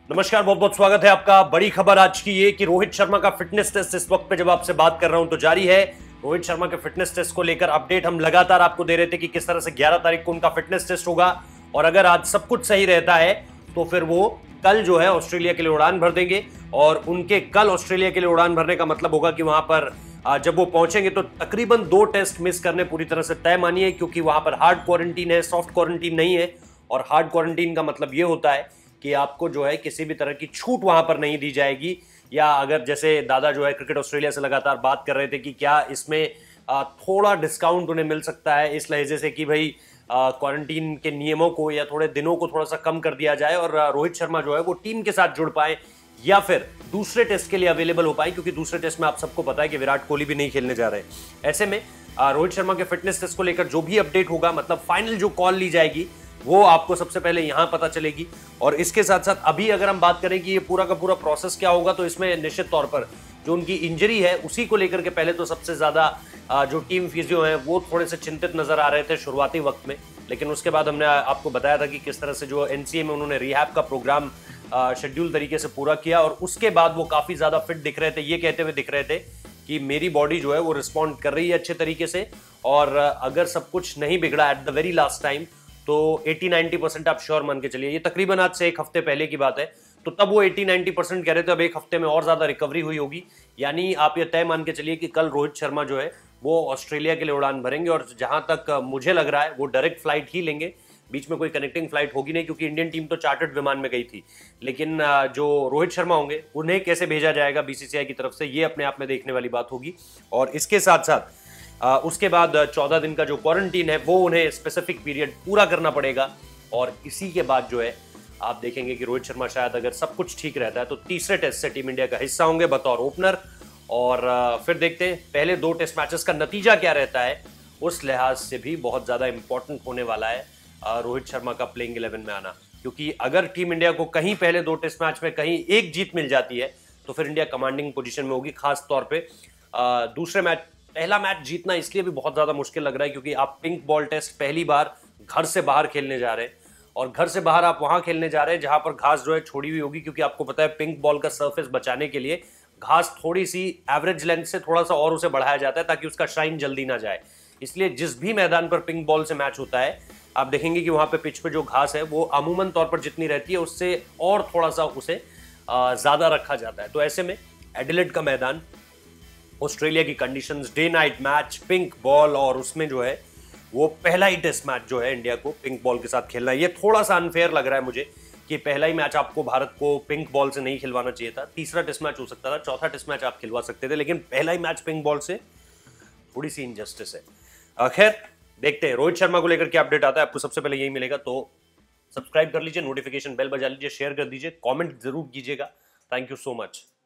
नमस्कार, बहुत बहुत स्वागत है आपका। बड़ी खबर आज की ये कि रोहित शर्मा का फिटनेस टेस्ट इस वक्त पे जब आपसे बात कर रहा हूं तो जारी है। रोहित शर्मा के फिटनेस टेस्ट को लेकर अपडेट हम लगातार आपको दे रहे थे कि किस तरह से 11 तारीख को उनका फिटनेस टेस्ट होगा और अगर आज सब कुछ सही रहता है तो फिर वो कल जो है ऑस्ट्रेलिया के लिए उड़ान भर देंगे। और उनके कल ऑस्ट्रेलिया के लिए उड़ान भरने का मतलब होगा कि वहां पर जब वो पहुंचेंगे तो तकरीबन 2 टेस्ट मिस करने पूरी तरह से तय मानिए, क्योंकि वहां पर हार्ड क्वारंटीन है, सॉफ्ट क्वारंटीन नहीं है। और हार्ड क्वारंटीन का मतलब ये होता है कि आपको जो है किसी भी तरह की छूट वहां पर नहीं दी जाएगी। या अगर जैसे दादा जो है क्रिकेट ऑस्ट्रेलिया से लगातार बात कर रहे थे कि क्या इसमें थोड़ा डिस्काउंट उन्हें मिल सकता है इस लहजे से कि भाई क्वारंटीन के नियमों को या थोड़े दिनों को थोड़ा सा कम कर दिया जाए और रोहित शर्मा जो है वो टीम के साथ जुड़ पाए या फिर दूसरे टेस्ट के लिए अवेलेबल हो पाए, क्योंकि दूसरे टेस्ट में आप सबको पता है कि विराट कोहली भी नहीं खेलने जा रहे हैं। ऐसे में रोहित शर्मा के फिटनेस टेस्ट को लेकर जो भी अपडेट होगा, मतलब फाइनल जो कॉल ली जाएगी, वो आपको सबसे पहले यहां पता चलेगी। और इसके साथ साथ अभी अगर हम बात करें कि ये पूरा का पूरा प्रोसेस क्या होगा, तो इसमें निश्चित तौर पर जो उनकी इंजरी है उसी को लेकर के पहले तो सबसे ज्यादा जो टीम फिजियो हैं वो थोड़े से चिंतित नजर आ रहे थे शुरुआती वक्त में। लेकिन उसके बाद हमने आपको बताया था कि किस तरह से जो एनसीए में उन्होंने रिहैब का प्रोग्राम शेड्यूल तरीके से पूरा किया और उसके बाद वो काफी ज्यादा फिट दिख रहे थे। ये कहते हुए दिख रहे थे कि मेरी बॉडी जो है वो रिस्पॉन्ड कर रही है अच्छे तरीके से और अगर सब कुछ नहीं बिगड़ा at the very last time तो 80-90% आप श्योर मान के चलिए। ये तकरीबन आज से एक हफ्ते पहले की बात है, तो तब वो 80-90% कह रहे थे। अब एक हफ्ते में और ज्यादा रिकवरी हुई होगी, यानी आप ये तय मान के चलिए कि कल रोहित शर्मा जो है वो ऑस्ट्रेलिया के लिए उड़ान भरेंगे। और जहां तक मुझे लग रहा है वो डायरेक्ट फ्लाइट ही लेंगे, बीच में कोई कनेक्टिंग फ्लाइट होगी नहीं, क्योंकि इंडियन टीम तो चार्टर्ड विमान में गई थी। लेकिन जो रोहित शर्मा होंगे उन्हें कैसे भेजा जाएगा बीसीसीआई की तरफ से, ये अपने आप में देखने वाली बात होगी। और इसके साथ साथ उसके बाद 14 दिन का जो क्वारंटीन है वो उन्हें स्पेसिफिक पीरियड पूरा करना पड़ेगा। और इसी के बाद जो है आप देखेंगे कि रोहित शर्मा शायद अगर सब कुछ ठीक रहता है तो तीसरे टेस्ट से टीम इंडिया का हिस्सा होंगे बतौर ओपनर। और फिर देखते हैं पहले 2 टेस्ट मैचेस का नतीजा क्या रहता है, उस लिहाज से भी बहुत ज्यादा इंपॉर्टेंट होने वाला है रोहित शर्मा का प्लेइंग 11 में आना। क्योंकि अगर टीम इंडिया को कहीं पहले 2 टेस्ट मैच में कहीं एक जीत मिल जाती है तो फिर इंडिया कमांडिंग पोजीशन में होगी। खास तौर पे दूसरे मैच, पहला मैच जीतना इसलिए भी बहुत ज्यादा मुश्किल लग रहा है क्योंकि आप पिंक बॉल टेस्ट पहली बार घर से बाहर खेलने जा रहे हैं। और घर से बाहर आप वहां खेलने जा रहे हैं जहां पर घास जो है छोड़ी हुई होगी, क्योंकि आपको पता है पिंक बॉल का सरफेस बचाने के लिए घास थोड़ी सी एवरेज लेंथ से थोड़ा सा और उसे बढ़ाया जाता है ताकि उसका शाइन जल्दी ना जाए। इसलिए जिस भी मैदान पर पिंक बॉल से मैच होता है आप देखेंगे कि वहां पे पिच पे जो घास है वो अमूमन तौर पर जितनी रहती है उससे और थोड़ा सा उसे ज्यादा रखा जाता है। तो ऐसे में एडिलेड का मैदान, ऑस्ट्रेलिया की conditions, day night match, pink ball, और उसमें जो है वो पहला ही टेस्ट मैच जो है इंडिया को पिंक बॉल के साथ खेलना है। ये थोड़ा सा अनफेयर लग रहा है मुझे कि पहला ही मैच आपको भारत को पिंक बॉल से नहीं खिलवाना चाहिए था। तीसरा टेस्ट मैच हो सकता था, चौथा टेस्ट मैच आप खिलवा सकते थे, लेकिन पहला ही मैच पिंक बॉल से थोड़ी सी इनजस्टिस है। खैर देखते हैं रोहित शर्मा को लेकर क्या अपडेट आता है, आपको सबसे पहले यही मिलेगा। तो सब्सक्राइब कर लीजिए, नोटिफिकेशन बेल बजा लीजिए, शेयर कर दीजिए, कॉमेंट जरूर कीजिएगा। Thank you so much.